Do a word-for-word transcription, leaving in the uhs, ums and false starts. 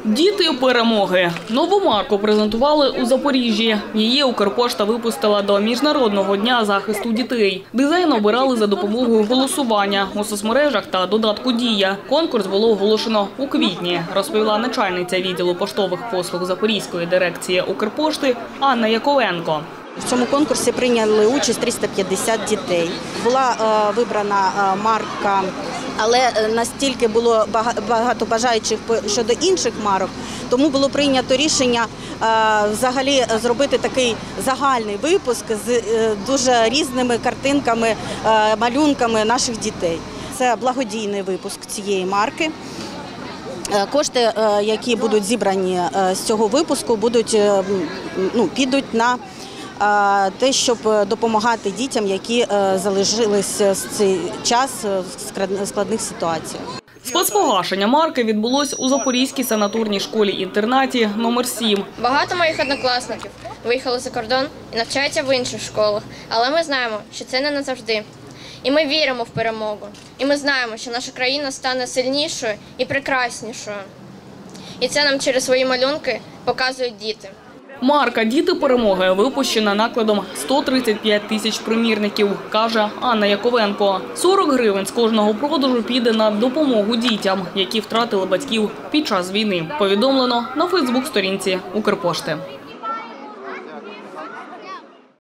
Діти перемоги. Нову марку презентували у Запоріжжі. Її Укрпошта випустила до Міжнародного дня захисту дітей. Дизайн обирали за допомогою голосування у соцмережах та додатку «Дія». Конкурс було оголошено у квітні, розповіла начальниця відділу поштових послуг Запорізької дирекції Укрпошти Анна Яковенко. В цьому конкурсі прийняли участь триста п'ятдесят дітей. Була е, вибрана е, марка, але настільки було багато бажаючих щодо інших марок, тому було прийнято рішення е, взагалі зробити такий загальний випуск з е, дуже різними картинками, е, малюнками наших дітей. Це благодійний випуск цієї марки. Кошти, які будуть зібрані з цього випуску, будуть, ну, підуть на те, щоб допомагати дітям, які залишилися з цей час в складних ситуаціях. Спецпогашення марки відбулось у Запорізькій санаторній школі-інтернаті номер сім. Багато моїх однокласників виїхали за кордон і навчаються в інших школах, але ми знаємо, що це не назавжди. І ми віримо в перемогу. І ми знаємо, що наша країна стане сильнішою і прекраснішою. І це нам через свої малюнки показують діти. Марка «Діти перемоги» випущена накладом сто тридцять п'ять тисяч примірників, каже Анна Яковенко. сорок гривень з кожного продажу піде на допомогу дітям, які втратили батьків під час війни. Повідомлено на Фейсбук-сторінці Укрпошти.